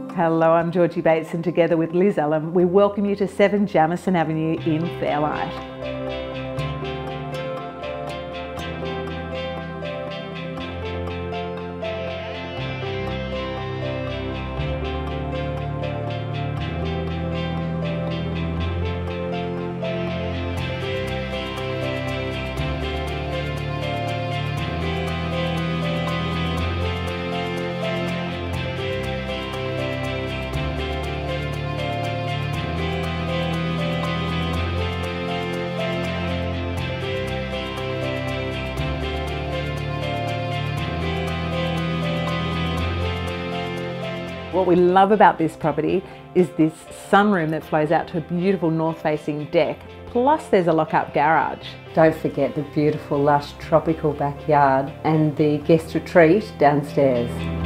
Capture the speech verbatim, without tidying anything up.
Hello, I'm Georgie Bates, and together with Liz Allom, we welcome you to seven Jamieson Avenue in Fairlight. What we love about this property is this sunroom that flows out to a beautiful north-facing deck, plus there's a lock-up garage. Don't forget the beautiful lush tropical backyard and the guest retreat downstairs.